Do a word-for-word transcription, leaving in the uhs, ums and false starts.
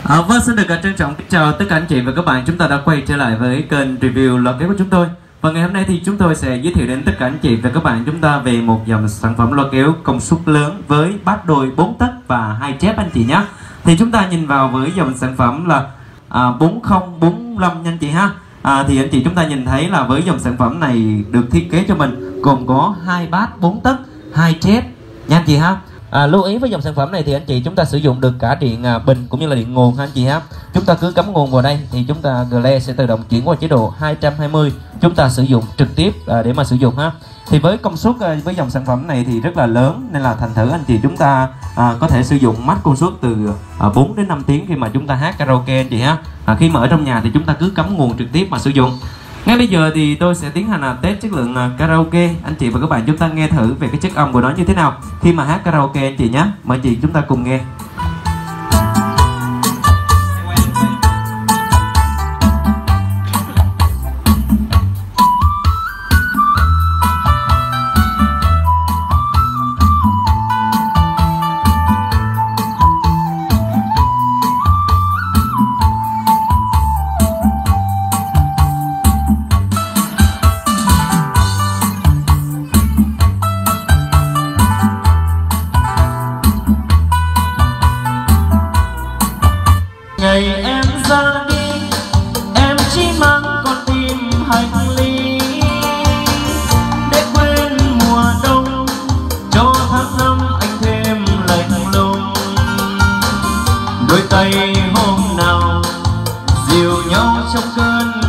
À, vâng, xin được trân trọng chào tất cả anh chị và các bạn. Chúng ta đã quay trở lại với kênh review loa kéo của chúng tôi. Và ngày hôm nay thì chúng tôi sẽ giới thiệu đến tất cả anh chị và các bạn chúng ta về một dòng sản phẩm loa kéo công suất lớn với bát đôi bốn tấc và hai chép anh chị nhé. Thì chúng ta nhìn vào với dòng sản phẩm là à, bốn không bốn lăm nha anh chị ha. À, thì anh chị chúng ta nhìn thấy là với dòng sản phẩm này được thiết kế cho mình gồm có hai bát bốn tấc, hai chép nha anh chị ha. À, lưu ý với dòng sản phẩm này thì anh chị chúng ta sử dụng được cả điện à, bình cũng như là điện nguồn ha anh chị ha. Chúng ta cứ cắm nguồn vào đây thì chúng ta Gle sẽ tự động chuyển qua chế độ hai trăm hai mươi, chúng ta sử dụng trực tiếp à, để mà sử dụng ha. Thì với công suất à, với dòng sản phẩm này thì rất là lớn nên là thành thử anh chị chúng ta à, có thể sử dụng max công suất từ à, bốn đến năm tiếng khi mà chúng ta hát karaoke anh chị ha. À, khi mà ở trong nhà thì chúng ta cứ cắm nguồn trực tiếp mà sử dụng. Ngay bây giờ thì tôi sẽ tiến hành là test chất lượng karaoke. Anh chị và các bạn chúng ta nghe thử về cái chất âm của nó như thế nào khi mà hát karaoke anh chị nhé. Mời anh chị chúng ta cùng nghe. Ngày em ra đi, em chỉ mang con tim hành ly để quên mùa đông, cho tháng năm anh thêm lạnh lùng. Đôi tay hôm nào dìu nhau trong cơn